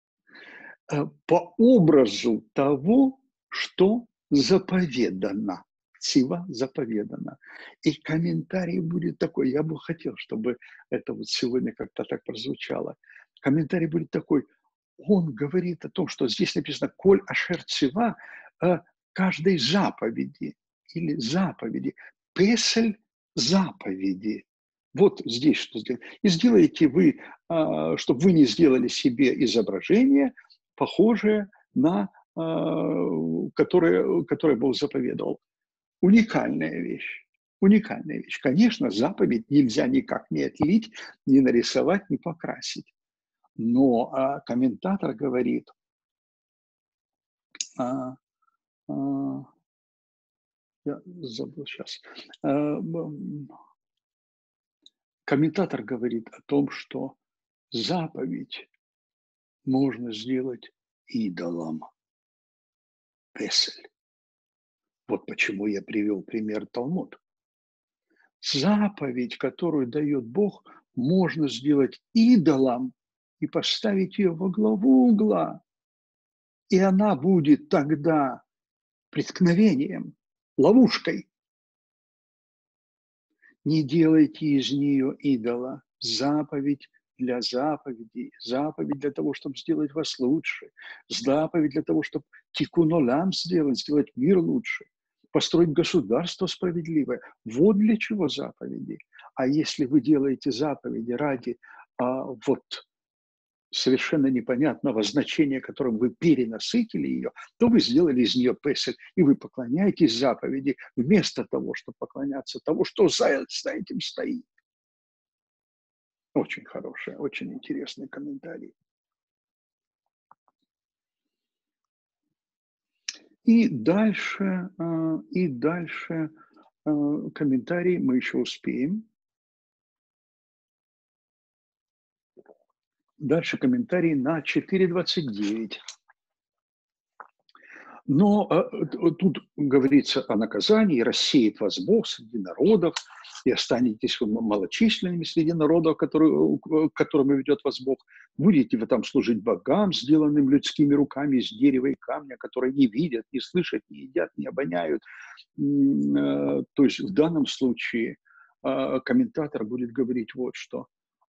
По образу того, что заповедано. Цива заповедано. И комментарий будет такой, я бы хотел, чтобы это вот сегодня как-то так прозвучало. Комментарий будет такой, он говорит о том, что здесь написано «Коль ашер цива» каждой заповеди или заповеди. Песель заповеди. Вот здесь что сделать. И сделаете вы, чтобы вы не сделали себе изображение, похожее на которое Бог заповедовал. Уникальная вещь. Уникальная вещь. Конечно, заповедь нельзя никак не отлить, не нарисовать, не покрасить. Но комментатор говорит, я забыл сейчас, комментатор говорит о том, что заповедь можно сделать идолом. Песель. Вот почему я привел пример Талмуд. Заповедь, которую дает Бог, можно сделать идолом и поставить ее во главу угла. И она будет тогда преткновением, ловушкой. Не делайте из нее идола. Заповедь для заповедей, заповедь для того, чтобы сделать вас лучше, заповедь для того, чтобы тикун олам сделать мир лучше, построить государство справедливое. Вот для чего заповеди. А если вы делаете заповеди ради вот совершенно непонятного значения, которым вы перенасытили ее, то вы сделали из нее песах, и вы поклоняетесь заповеди вместо того, чтобы поклоняться того, что за этим стоит. Очень хороший, очень интересный комментарий. И дальше комментарий мы еще успеем. Дальше комментарий на 4.29. Но тут говорится о наказании: рассеет вас Бог среди народов, и останетесь вы малочисленными среди народов, к которым ведет вас Бог. Будете вы там служить богам, сделанным людскими руками из дерева и камня, которые не видят, не слышат, не едят, не обоняют. То есть в данном случае комментатор будет говорить вот что.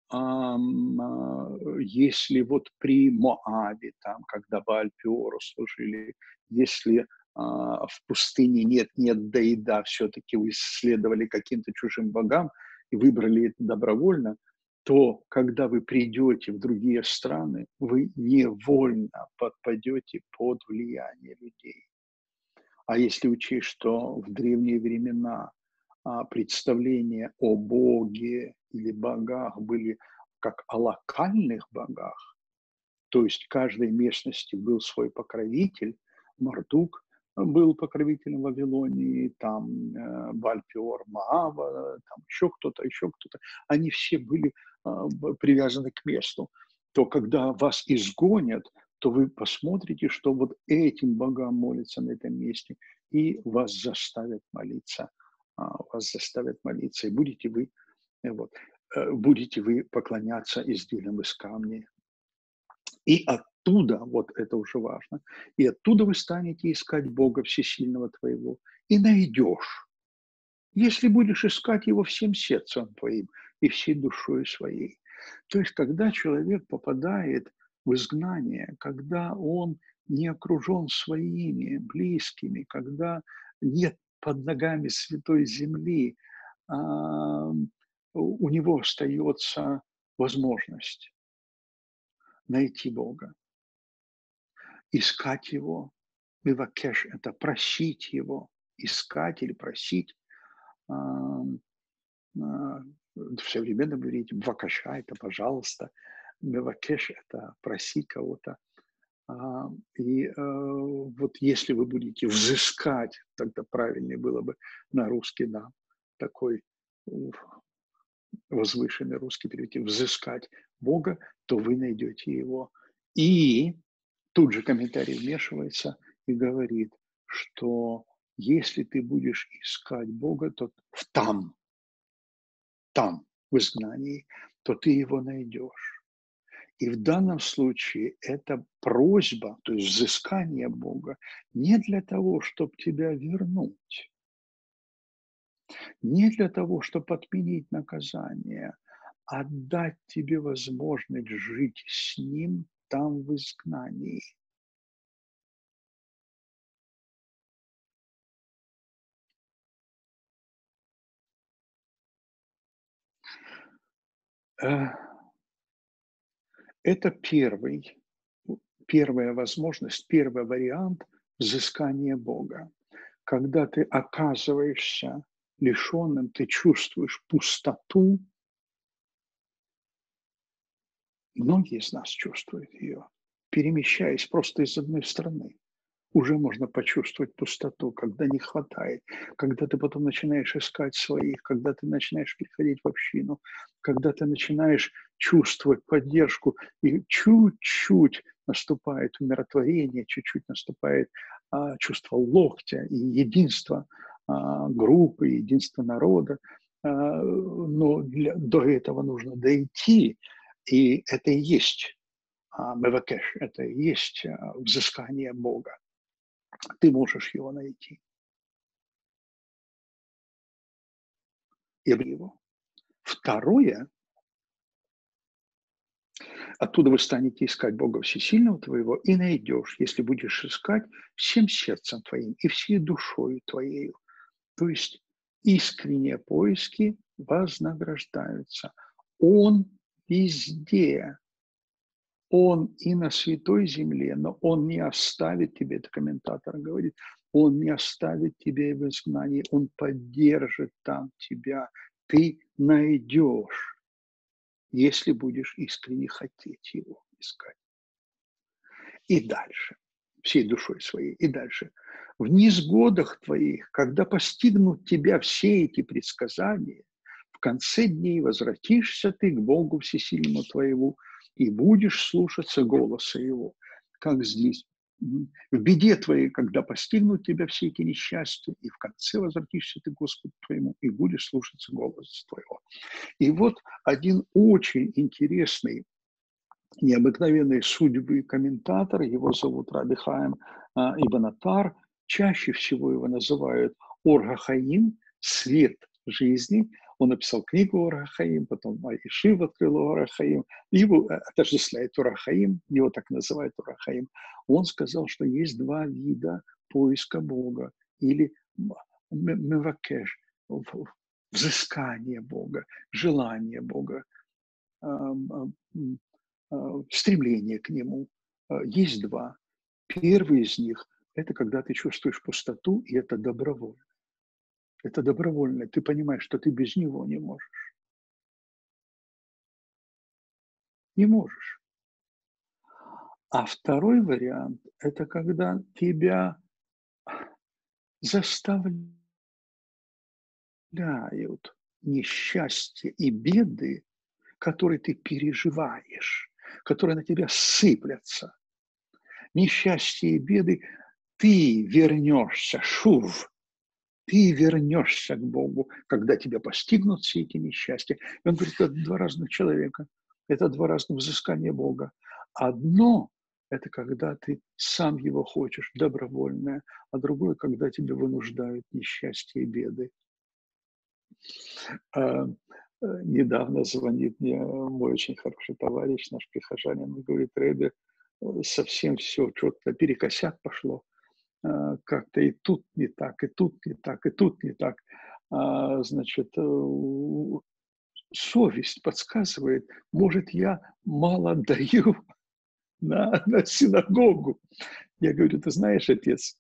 Если вот при Моаве, там, когда Бааль-Пеору служили, если в пустыне нет, да и да, все-таки вы исследовали каким-то чужим богам и выбрали это добровольно, то когда вы придете в другие страны, вы невольно подпадете под влияние людей. А если учесть, что в древние времена представления о Боге или богах были как о локальных богах, то есть в каждой местности был свой покровитель. Мардук был покровителем Вавилонии, там Бааль-Пеор Моава, там еще кто-то. Они все были привязаны к месту. То когда вас изгонят, то вы посмотрите, что вот этим богам молятся на этом месте, и вас заставят молиться. И будете вы поклоняться изделиям из камня. И оттуда, вот это уже важно, и оттуда вы станете искать Бога Всесильного твоего, и найдешь, если будешь искать Его всем сердцем твоим и всей душой своей. То есть, когда человек попадает в изгнание, когда он не окружен своими близкими, когда нет под ногами святой земли, у него остается возможность найти Бога, искать Его. Мивакеш – это просить Его, искать или просить. В современном иврите бвакаша – это пожалуйста, мивакеш – это просить кого-то. Вот если вы будете взыскать, тогда правильнее было бы на русский, да, такой возвышенный русский перевод, взыскать Бога, то вы найдете Его. И тут же комментарий вмешивается и говорит, что если ты будешь искать Бога, то там, в изгнании, то ты Его найдешь. И в данном случае это просьба, то есть взыскание Бога, не для того, чтобы тебя вернуть, не для того, чтобы отменить наказание, а дать тебе возможность жить с Ним там в изгнании. Это первая возможность, первый вариант взыскания Бога. Когда ты оказываешься лишенным, ты чувствуешь пустоту. Многие из нас чувствуют ее, перемещаясь просто из одной страны. Уже можно почувствовать пустоту, когда не хватает, когда ты потом начинаешь искать своих, когда ты начинаешь приходить в общину, когда ты начинаешь чувствовать поддержку, и чуть-чуть наступает умиротворение, чуть-чуть наступает чувство локтя и единства группы, единства народа. Но до этого нужно дойти, и это и есть мевакеш, это и есть взыскание Бога. Ты можешь его найти. И его. Второе, Оттуда вы станете искать Бога Всесильного твоего и найдешь, если будешь искать всем сердцем твоим и всей душою твоею. То есть искренние поиски вознаграждаются. Он везде. Он и на святой земле, но Он не оставит тебе, это комментатор говорит, Он не оставит тебя в изгнании, Он поддержит там тебя. Ты найдешь, если будешь искренне хотеть Его искать. И дальше, всей душой своей, и дальше. В низгодах твоих, когда постигнут тебя все эти предсказания, в конце дней возвратишься ты к Богу Всесильному твоему и будешь слушаться голоса Его. Как здесь. В беде твоей, когда постигнут тебя все эти несчастья, и в конце возвратишься ты к Господу твоему и будешь слушаться голоса твоего. И вот один очень интересный необыкновенной судьбы комментатор, его зовут Раби Хаим Ибн Атар, чаще всего его называют Ор ха-Хаим, свет жизни. Он написал книгу Ор ха-Хаим, потом Ишив открыл Ор ха-Хаим, его отождествляет Ор ха-Хаим, его так называют Ор ха-Хаим. Он сказал, что есть два вида поиска Бога, или мевакеш, взыскание Бога, желание Бога, стремление к нему. Есть два. Первый из них – это когда ты чувствуешь пустоту, и это добровольно. Это добровольно. Ты понимаешь, что ты без него не можешь. Не можешь. А второй вариант – это когда тебя заставляют несчастья и беды, которые ты переживаешь, которые на тебя сыплятся. Несчастья и беды, ты вернешься, шув, ты вернешься к Богу, когда тебя постигнут все эти несчастья. И он говорит, это два разных человека, это два разных взыскания Бога. Одно – это когда ты сам его хочешь, добровольное, а другое, когда тебя вынуждают несчастья и беды. Недавно звонит мне мой очень хороший товарищ, наш прихожанин, он говорит, Ребе, совсем все что-то перекосяк пошло. Как-то и тут не так, и тут не так, и тут не так. Значит, совесть подсказывает, может, я мало даю на синагогу. Я говорю, ты знаешь, отец,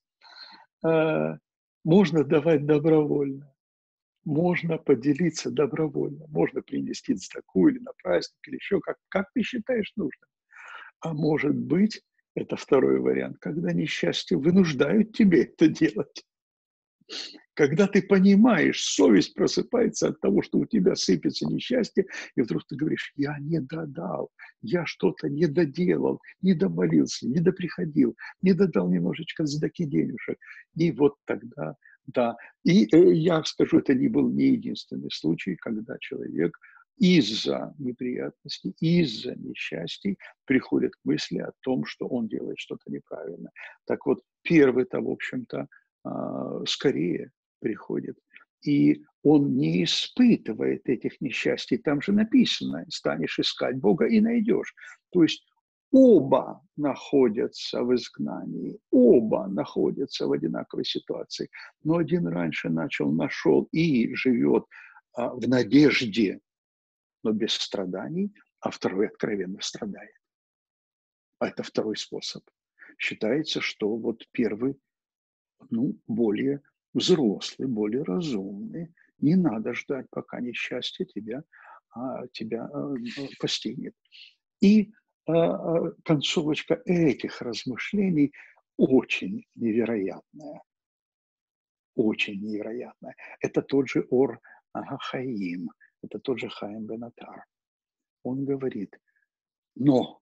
можно давать добровольно, можно поделиться добровольно, можно принести цдаку или на праздник, или еще как ты считаешь нужным. А может быть, это второй вариант, когда несчастье вынуждают тебя это делать. Когда ты понимаешь, совесть просыпается от того, что у тебя сыпется несчастье, и вдруг ты говоришь, я не додал, я что-то не доделал, не домолился, не доприходил, не додал немножечко цдаки денежек. И вот тогда, да. И я скажу, это не был не единственный случай, когда человек из-за неприятностей, из-за несчастий приходит к мысли о том, что он делает что-то неправильно. Так вот, первый-то, в общем-то, скорее приходит. И он не испытывает этих несчастий. Там же написано, станешь искать Бога и найдешь. То есть оба находятся в изгнании, оба находятся в одинаковой ситуации. Но один раньше нашел и живет в надежде, но без страданий, а второй откровенно страдает. А это второй способ. Считается, что вот первый, более взрослый, более разумный. Не надо ждать, пока несчастье тебя постигнет. И концовочка этих размышлений очень невероятная. Очень невероятная. Это тот же Ор ха-Хаим, это тот же Хаим бен Атар. Он говорит, но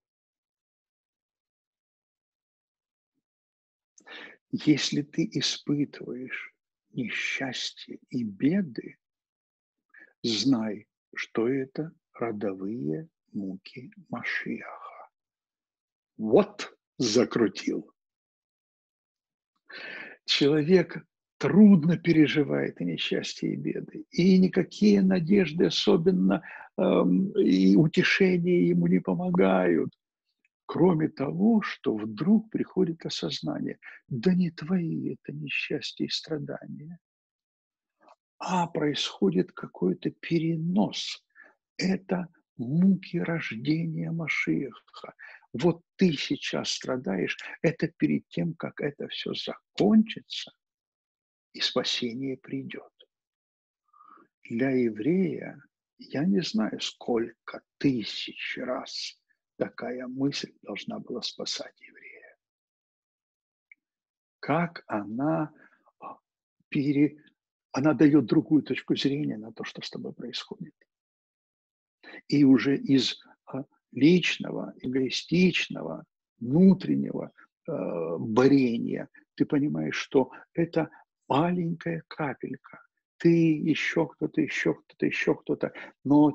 если ты испытываешь несчастье и беды, знай, что это родовые муки Машиаха. Вот закрутил. Человек трудно переживает и несчастья, и беды, и никакие надежды, особенно и утешения ему не помогают. Кроме того, что вдруг приходит осознание, да не твои это несчастья и страдания, а происходит какой-то перенос. Это муки рождения Машиаха. Вот ты сейчас страдаешь, это перед тем, как это все закончится, и спасение придет. Для еврея, я не знаю, сколько тысяч раз такая мысль должна была спасать еврея. Как она а, пере... она дает другую точку зрения на то, что с тобой происходит. И уже из личного, эгоистичного, внутреннего борения ты понимаешь, что это маленькая капелька. Ты, еще кто-то, еще кто-то, еще кто-то. Но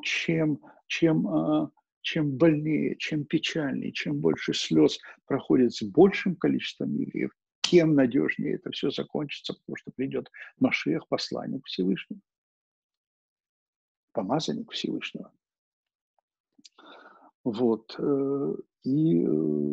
чем больнее, чем печальнее, чем больше слез проходит с большим количеством евреев, тем надежнее это все закончится, потому что придет Машиах, посланник Всевышнего, помазанник Всевышнего. Вот. И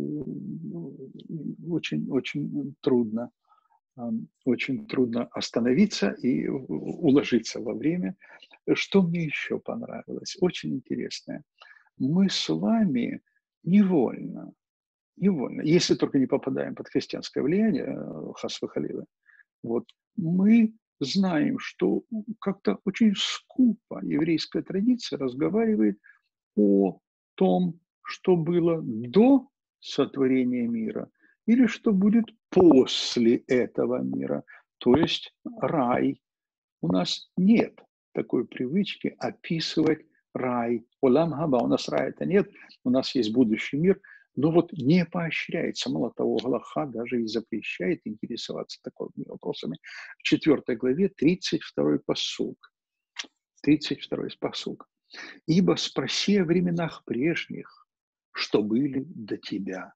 очень трудно, очень трудно остановиться и уложиться во время. Что мне еще понравилось? Очень интересное. Мы с вами невольно, невольно, если только не попадаем под христианское влияние, хас вахалила, вот, мы знаем, что как-то очень скупо еврейская традиция разговаривает о том, что было до сотворения мира или что будет после этого мира, то есть рай. У нас нет такой привычки описывать рай. Олам хаба, у нас рая-то нет, у нас есть будущий мир, но вот не поощряется. Мало того, Галаха даже и запрещает интересоваться такими вопросами. В 4 главе 32 пасук. 32 пасук. «Ибо спроси о временах прежних, что были до тебя.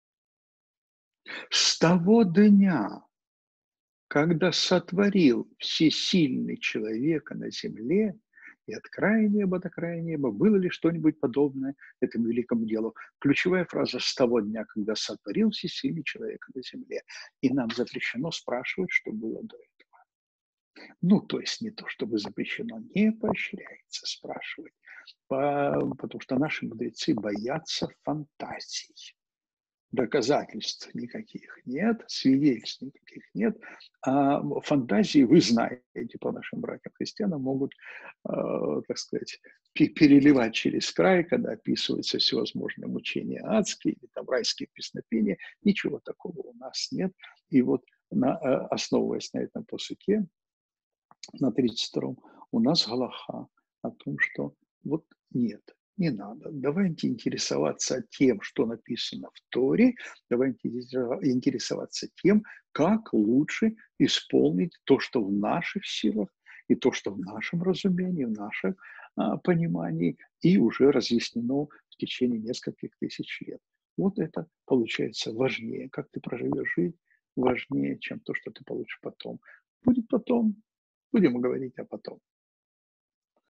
С того дня, когда сотворил всесильный человека на земле, и от края неба до края неба, было ли что-нибудь подобное этому великому делу?» Ключевая фраза «с того дня, когда сотворил всесильный человека на земле». И нам запрещено спрашивать, что было до этого. Ну, то есть не то, чтобы запрещено, не поощряется спрашивать, потому что наши мудрецы боятся фантазий. Доказательств никаких нет, свидетельств никаких нет, а фантазии, вы знаете, по нашим братьям-христианам, могут, так сказать, переливать через край, когда описываются всевозможные мучения адские, или там райские песнопения, ничего такого у нас нет. И вот, основываясь на этом посуке, на 32-м, у нас галаха о том, что вот нет, не надо. Давайте интересоваться тем, что написано в Торе, давайте интересоваться тем, как лучше исполнить то, что в наших силах, и то, что в нашем разумении, в нашем понимании, и уже разъяснено в течение нескольких тысяч лет. Вот это получается важнее. Как ты проживешь жизнь, важнее, чем то, что ты получишь потом. Будет потом, будем говорить о потом.